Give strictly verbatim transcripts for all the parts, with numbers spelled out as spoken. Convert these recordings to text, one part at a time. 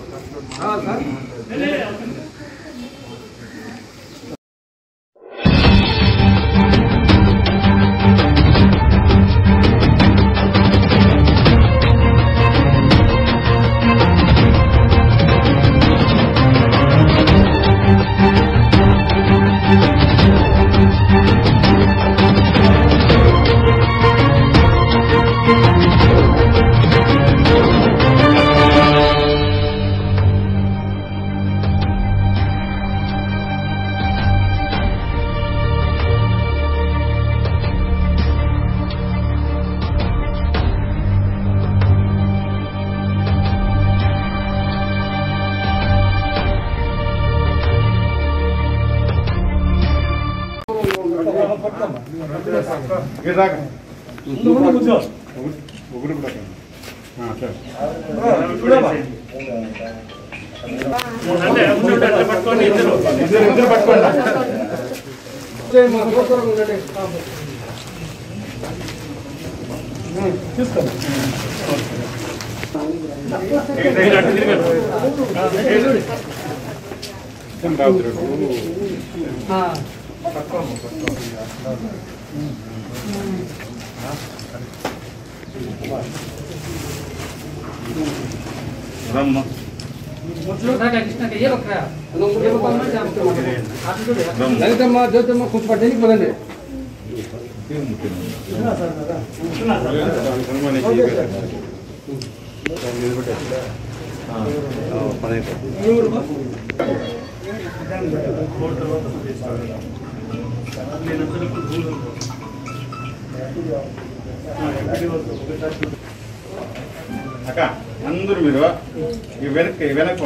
ललितम्मा ज्योतिम्मा कुछ पढ़ने नहीं बोलेंगे అక్క అందరూ మీరు ఈ వెనక్కి వెనక్కి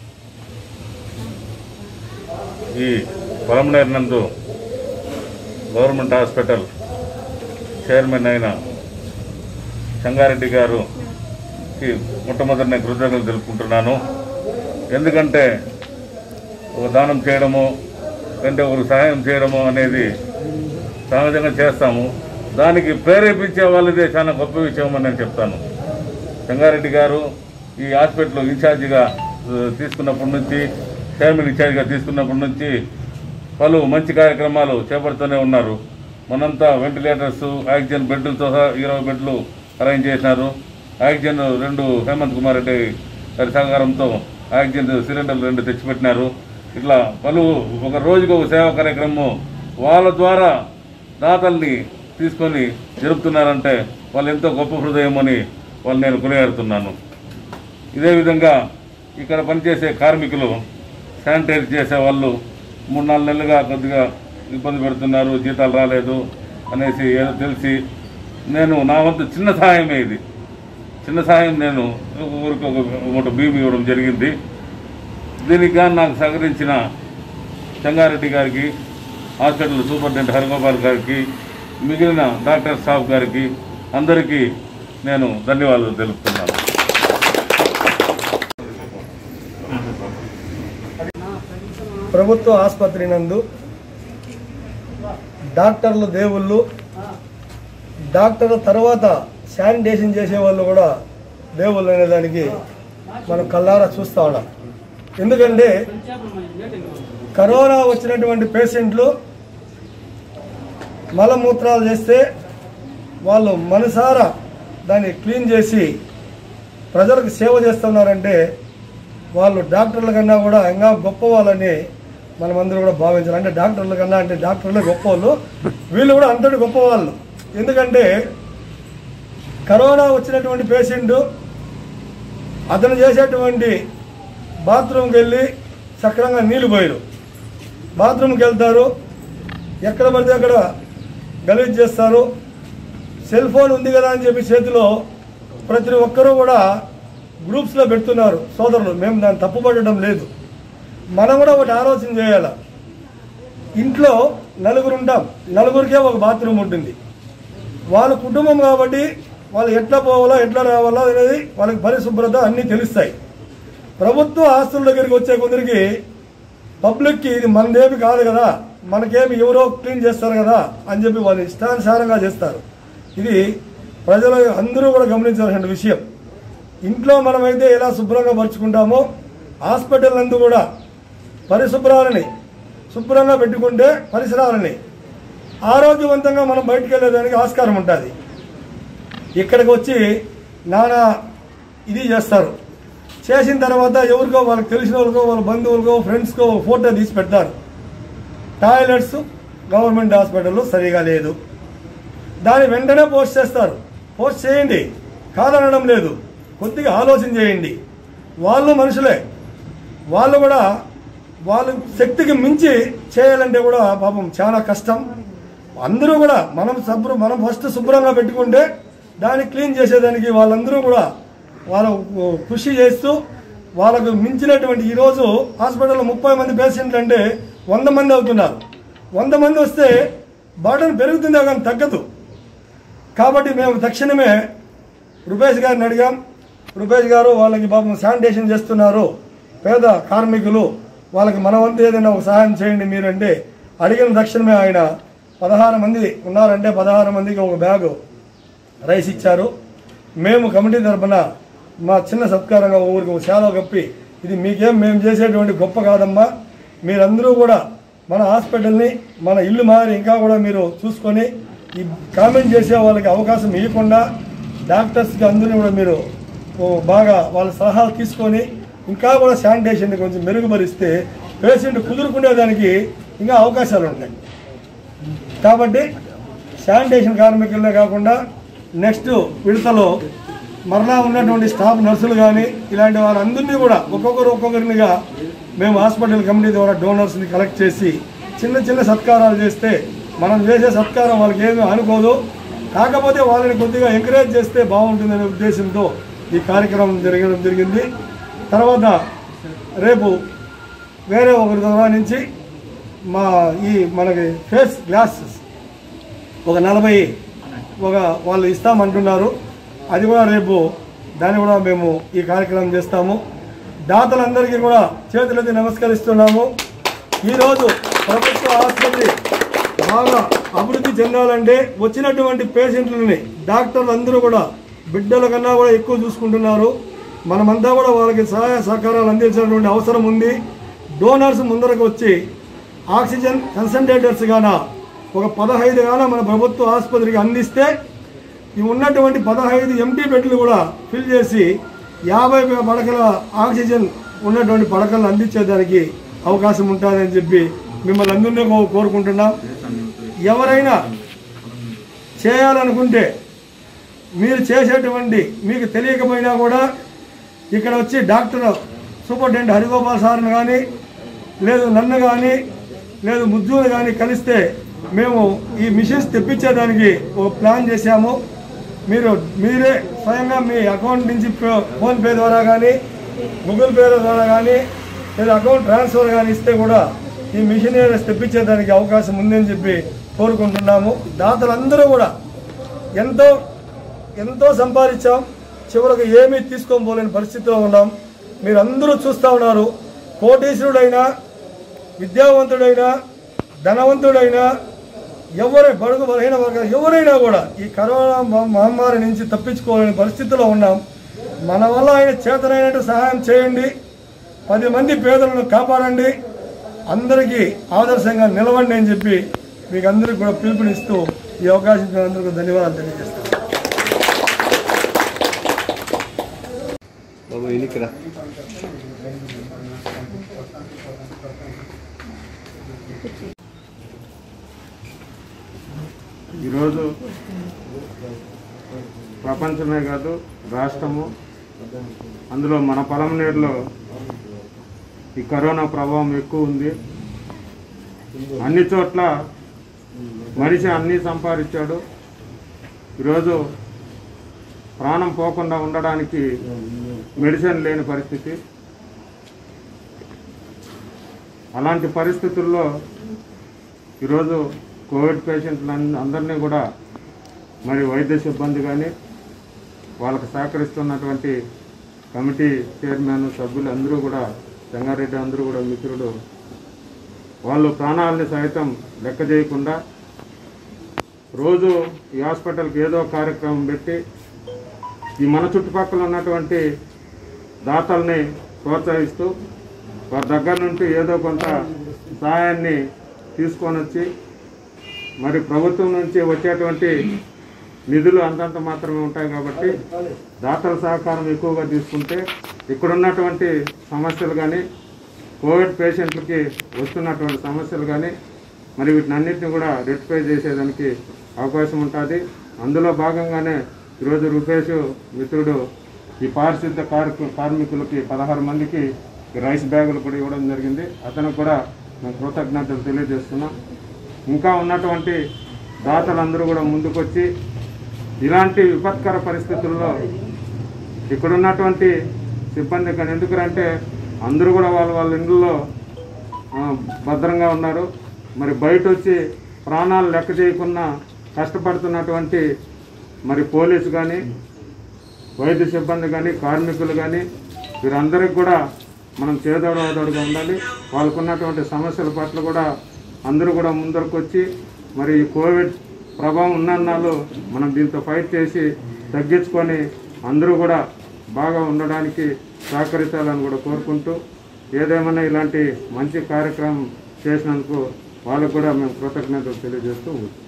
ఈ పొలంనేరు నందు గవర్నమెంట్ హాస్పిటల్ చైర్మన్ అయిన సంగారెడ్డి గారుకి మొట్టమొదటి నేను కృతజ్ఞతలు తెలుపుకుంటున్నాను. ఎందుకంటే ఒక దానం చేయడము అంటే ఒక సహాయం చేయడము అనేది సహజంగా చేస్తాము. దానికి ప్రేరేపించే వాళ్ళదే చాలా గొప్ప విషయం అని నేను చెప్తాను. సంగారెడ్డి గారు ఈ హాస్పిటల్ ఇన్ఛార్జిగా తీసుకున్నప్పటి నుంచి, చైర్మన్ ఇన్ఛార్జిగా తీసుకున్నప్పటి నుంచి పలు మంచి కార్యక్రమాలు చేపడుతూనే ఉన్నారు. మనంతా వెంటిలేటర్స్, ఆక్సిజన్ బెడ్లతో సహా ఇరవై బెడ్లు అరేంజ్ చేసినారు. ఆక్సిజన్ రెండు హేమంత్ కుమార్ రెడ్డి గారి సహకారంతో ఆక్సిజన్ సిలిండర్లు రెండు తెచ్చిపెట్టినారు. ఇట్లా పలు ఒక రోజుకు ఒక సేవా కార్యక్రమం వాళ్ళ ద్వారా దాతల్ని తీసుకొని జరుపుతున్నారంటే వాళ్ళు ఎంతో గొప్ప హృదయం అని వాళ్ళు నేను కొనియాడుతున్నాను. ఇదే విధంగా ఇక్కడ పనిచేసే కార్మికులు, శానిటైజ్ చేసే వాళ్ళు మూడు నాలుగు నెలలుగా కొద్దిగా ఇబ్బంది పెడుతున్నారు, జీతాలు రాలేదు అనేసి ఏదో తెలిసి నేను నా వంతు చిన్న సహాయమే ఇది చిన్న సహాయం నేను ఊరికి ఒక మూట బియ్యం ఇవ్వడం జరిగింది. దీనికి కానీ నాకు సహకరించిన సంగారెడ్డి గారికి, హాస్పిటల్ సూపరింటెండెంట్ హరిగోపాల్ గారికి, మిగిలిన డాక్టర్ స్టాఫ్ గారికి అందరికీ నేను ధన్యవాదాలు తెలుపుతున్నాను. ప్రభుత్వ ఆసుపత్రి నందు డాక్టర్ల దేవుళ్ళు, డాక్టర్ల తర్వాత శానిటేషన్ చేసేవాళ్ళు కూడా దేవుళ్ళు అనేదానికి మనం కళ్ళారా చూస్తూ ఉన్నాం. ఎందుకంటే కరోనా వచ్చినటువంటి పేషెంట్లు మలమూత్రాలు చేస్తే వాళ్ళు మనసారా దాన్ని క్లీన్ చేసి ప్రజలకు సేవ చేస్తున్నారంటే వాళ్ళు డాక్టర్ల కన్నా కూడా ఇంకా గొప్ప వాళ్ళని మనమందరూ కూడా భావించాలి. అంటే డాక్టర్ల కన్నా అంటే డాక్టర్లే గొప్ప వాళ్ళు, వీళ్ళు కూడా అంతటి గొప్ప వాళ్ళు. ఎందుకంటే కరోనా వచ్చినటువంటి పేషెంట్ అతను చేసేటువంటి బాత్రూమ్కి వెళ్ళి సక్రంగా నీళ్ళు పోయారు, బాత్రూమ్కి వెళ్తారు, ఎక్కడ పడితే అక్కడ గలీజ్ చేస్తారు. సెల్ ఫోన్ ఉంది కదా అని చెప్పి చేతిలో ప్రతి ఒక్కరూ కూడా గ్రూప్స్లో పెడుతున్నారు సోదరులు. మేము దాన్ని తప్పుపడడం లేదు, మనం కూడా ఒకటి ఆలోచన చేయాలి. ఇంట్లో నలుగురు ఉంటాం, నలుగురికే ఒక బాత్రూమ్ ఉంటుంది. వాళ్ళ కుటుంబం కాబట్టి వాళ్ళు ఎట్లా పోవాలో ఎట్లా రావాలో అనేది వాళ్ళకి పరిశుభ్రత అన్నీ తెలుస్తాయి. ప్రభుత్వ ఆస్తుల దగ్గరికి వచ్చే కొందరికి పబ్లిక్కి ఇది మనదేమి కాదు కదా, మనకేమి ఎవరో క్లీన్ చేస్తారు కదా అని చెప్పి వాళ్ళు ఇష్టానుసారంగా చేస్తారు. ఇది ప్రజలు అందరూ కూడా గమనించాల్సిన విషయం. ఇంట్లో మనమైతే ఎలా శుభ్రంగా పరుచుకుంటామో హాస్పిటల్ నందు కూడా పరిశుభ్రాలని శుభ్రంగా పెట్టుకుంటే పరిసరాలని ఆరోగ్యవంతంగా మనం బయటికి వెళ్ళేదానికి ఆస్కారం ఉంటుంది. ఇక్కడికి వచ్చి నానా ఇది చేస్తారు. చేసిన తర్వాత ఎవరికో వాళ్ళకి తెలిసిన వాళ్ళకో వాళ్ళ బంధువులకో ఫ్రెండ్స్కో ఫోటో తీసి పెడతారు. టాయిలెట్స్ గవర్నమెంట్ హాస్పిటల్లో సరిగా లేదు, దాన్ని వెంటనే పోస్ట్ చేస్తారు. పోస్ట్ చేయండి, కాదనడం లేదు, కొద్దిగా ఆలోచన చేయండి. వాళ్ళు మనుషులే, వాళ్ళు కూడా వాళ్ళ శక్తికి మించి చేయాలంటే కూడా పాపం చాలా కష్టం. అందరూ కూడా మనం శుభ్ర మనం ఫస్ట్ శుభ్రంగా పెట్టుకుంటే దాన్ని క్లీన్ చేసేదానికి వాళ్ళందరూ కూడా వాళ్ళు కృషి చేస్తూ వాళ్ళకు మించినటువంటి ఈరోజు హాస్పిటల్లో ముప్పై మంది పేషెంట్లు అంటే వంద మంది అవుతున్నారు. వంద మంది వస్తే బర్డన్ పెరుగుతుందే కానీ తగ్గదు. కాబట్టి మేము తక్షణమే రూపేష్ గారిని అడిగాం. రూపేష్ గారు వాళ్ళకి పాపం శానిటేషన్ చేస్తున్నారు, పేద కార్మికులు, వాళ్ళకి మన వంతు ఏదైనా ఒక సహాయం చేయండి మీరంటే అడిగిన తక్షణమే ఆయన పదహారు మంది ఉన్నారంటే పదహారు మందికి ఒక బ్యాగు రైస్ ఇచ్చారు. మేము కమిటీ తరఫున మా చిన్న సత్కారంగా ఊరికి ఒక శాలో కప్పి ఇది మీకేం మేము చేసేటువంటి గొప్ప కాదమ్మా, మీరందరూ కూడా మన హాస్పిటల్ని మన ఇల్లు మారి ఇంకా కూడా మీరు చూసుకొని ఈ కామెంట్ చేసే వాళ్ళకి అవకాశం ఇవ్వకుండా డాక్టర్స్కి అందరినీ కూడా మీరు బాగా వాళ్ళ సలహాలు తీసుకొని ఇంకా కూడా శానిటేషన్ని కొంచెం మెరుగుపరిస్తే పేషెంట్ కుదురుకునేదానికి ఇంకా అవకాశాలు ఉంటాయి. కాబట్టి శానిటేషన్ కార్మికులనే కాకుండా నెక్స్ట్ విడతలో మరలా ఉన్నటువంటి స్టాఫ్ నర్సులు కానీ ఇలాంటి వాళ్ళందరినీ కూడా ఒక్కొక్కరు ఒక్కొక్కరినిగా మేము హాస్పిటల్ కమిటీ ద్వారా డోనర్స్ని కలెక్ట్ చేసి చిన్న చిన్న సత్కారాలు చేస్తే మనం చేసే సత్కారం వాళ్ళకి ఏమీ అనుకోదు, కాకపోతే వాళ్ళని కొద్దిగా ఎంకరేజ్ చేస్తే బాగుంటుందనే ఉద్దేశంతో ఈ కార్యక్రమం జరగడం జరిగింది. తర్వాత రేపు వేరే ఒకరి ద్వారా నుంచి మా ఈ మనకి ఫేస్ గ్లాసెస్ ఒక నలభై ఒక వాళ్ళు ఇస్తామంటున్నారు. అది కూడా రేపు దాన్ని కూడా మేము ఈ కార్యక్రమం చేస్తాము. దాతలందరికీ కూడా చేతులెత్తి నమస్కరిస్తున్నాము. ఈరోజు ప్రభుత్వ ఆసుపత్రి బాగా అభివృద్ధి చెందాలంటే వచ్చినటువంటి పేషెంట్లని డాక్టర్లు అందరూ కూడా బిడ్డల కన్నా కూడా ఎక్కువ చూసుకుంటున్నారు. మనమంతా కూడా వాళ్ళకి సహాయ సహకారాలు అందించాల్సినటువంటి అవసరం ఉంది. డోనర్స్ ముందరకు వచ్చి ఆక్సిజన్ కన్సంట్రేటర్స్ గాన ఒక పదహైదు గాన మన ప్రభుత్వ ఆసుపత్రికి అందిస్తే ఈ ఉన్నటువంటి పదహైదు ఎంటీ బెడ్లు కూడా ఫిల్ చేసి యాభై పడకల ఆక్సిజన్ ఉన్నటువంటి పడకలను అందించేదానికి అవకాశం ఉంటుందని చెప్పి మిమ్మల్ని అందరినీ కోరుకుంటున్నాం. ఎవరైనా చేయాలనుకుంటే మీరు చేసేటువంటి మీకు తెలియకపోయినా కూడా ఇక్కడ వచ్చి డాక్టర్ సూపరింటెండెంట్ హరిగోపాల్ సార్ని కానీ లేదు నన్ను కానీ లేదు ముజ్జుని కానీ కలిస్తే మేము ఈ మిషన్స్ తెప్పించేదానికి ఒక ప్లాన్ చేశాము. మీరు మీరే స్వయంగా మీ అకౌంట్ నుంచి ఫోన్పే ద్వారా కానీ గూగుల్ పే ద్వారా కానీ లేదా అకౌంట్ ట్రాన్స్ఫర్ కానీ ఇస్తే కూడా ఈ మిషనరీస్ తెప్పించేదానికి అవకాశం ఉందని చెప్పి కోరుకుంటున్నాము. దాతలందరూ కూడా ఎంతో ఎంతో సంపాదించాం, చివరికి ఏమీ తీసుకొని పోలేని పరిస్థితిలో ఉన్నాం. మీరందరూ చూస్తూ ఉన్నారు. కోటీశ్వరుడైనా విద్యావంతుడైనా ధనవంతుడైనా ఎవరే బడుగు బలహీన వర్గాలు ఎవరైనా కూడా ఈ కరోనా మహమ్మారి నుంచి తప్పించుకోలేని పరిస్థితిలో ఉన్నాం. మన వల్ల ఆయన చేతనైనట్టు సహాయం చేయండి, పది మంది పేదలను కాపాడండి, అందరికీ ఆదర్శంగా నిలవండి అని చెప్పి మీకు అందరికీ కూడా పిలుపునిస్తూ ఈ అవకాశం అందరికీ ధన్యవాదాలు తెలియజేస్తాను. ఈరోజు ప్రపంచమే కాదు రాష్ట్రము, అందులో మన పలమనేరులో ఈ కరోనా ప్రభావం ఎక్కువ ఉంది. అన్ని చోట్ల మనిషి అన్నీ సంపాదించాడు. ఈరోజు ప్రాణం పోకుండా ఉండడానికి మెడిసిన్ లేని పరిస్థితి. అలాంటి పరిస్థితుల్లో ఈరోజు కోవిడ్ పేషెంట్లు అందరినీ కూడా మరి వైద్య సిబ్బంది కానీ వాళ్ళకు సహకరిస్తున్నటువంటి కమిటీ చైర్మన్ సభ్యులు అందరూ కూడా సంగారెడ్డి అందరూ కూడా మిత్రుడు వాళ్ళు ప్రాణాలని సైతం లెక్క చేయకుండా రోజు ఈ హాస్పిటల్కి ఏదో కార్యక్రమం పెట్టి ఈ మన చుట్టుపక్కల ఉన్నటువంటి దాతల్ని ప్రోత్సహిస్తూ వారి దగ్గర నుండి ఏదో కొంత సహాయాన్ని తీసుకొని వచ్చి మరి ప్రభుత్వం నుంచి వచ్చేటువంటి నిధులు అంతంత మాత్రమే ఉంటాయి కాబట్టి దాతల సహకారం ఎక్కువగా తీసుకుంటే ఇక్కడున్నటువంటి సమస్యలు కానీ కోవిడ్ పేషెంట్లకి వస్తున్నటువంటి సమస్యలు కానీ మరి వీటినన్నింటినీ కూడా రెక్టిఫై చేసేదానికి అవకాశం ఉంటుంది. అందులో భాగంగానే ఈరోజు రూపేష్ మిత్రుడు ఈ పారిశుద్ధ కార్మికులకి పదహారు మందికి రైస్ బ్యాగులు కూడా ఇవ్వడం జరిగింది. అతనికి కూడా మేము కృతజ్ఞతలు తెలియజేస్తున్నాం. ఇంకా ఉన్నటువంటి దాతలందరూ కూడా ముందుకొచ్చి ఇలాంటి విపత్కర పరిస్థితుల్లో ఇక్కడున్నటువంటి సిబ్బంది కానీ ఎందుకంటే అందరూ కూడా వాళ్ళ వాళ్ళ ఇండ్లలో భద్రంగా ఉన్నారు. మరి బయట వచ్చి ప్రాణాలు లెక్క చేయకుండా కష్టపడుతున్నటువంటి మరి పోలీసు కానీ వైద్య సిబ్బంది కానీ కార్మికులు కానీ వీరందరికీ కూడా మనం చేదోడవాదోడుగా ఉండాలి. వాళ్ళకు ఉన్నటువంటి సమస్యల పట్ల కూడా అందరూ కూడా ముందరకు వచ్చి మరి ఈ కోవిడ్ ప్రభావం ఉన్నన్నాళ్ళు మనం దీంతో ఫైట్ చేసి తగ్గించుకొని అందరూ కూడా బాగా ఉండడానికి సహకరించాలని కూడా కోరుకుంటూ ఏదేమైనా ఇలాంటి మంచి కార్యక్రమం చేసినందుకు వాళ్ళకు కూడా మేము కృతజ్ఞతలు తెలియజేస్తూ ఉంటాం.